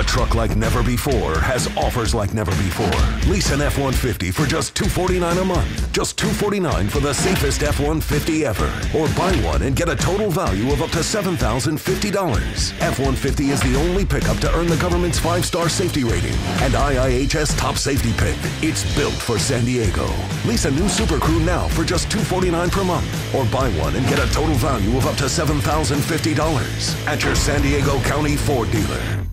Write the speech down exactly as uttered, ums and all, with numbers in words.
A truck like never before has offers like never before. Lease an F one fifty for just two hundred forty-nine dollars a month. Just two hundred forty-nine dollars for the safest F one fifty ever. Or buy one and get a total value of up to seven thousand fifty dollars. F one fifty is the only pickup to earn the government's five-star safety rating and I I H S top safety pick. It's built for San Diego. Lease a new Super Crew now for just two hundred forty-nine dollars per month. Or buy one and get a total value of up to seven thousand fifty dollars at your San Diego County Ford dealer.